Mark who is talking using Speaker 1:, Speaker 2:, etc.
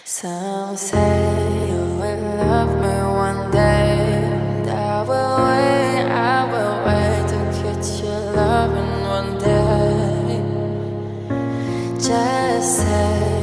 Speaker 1: Some say you will love me one day, and I will wait to get your loving one day. Just say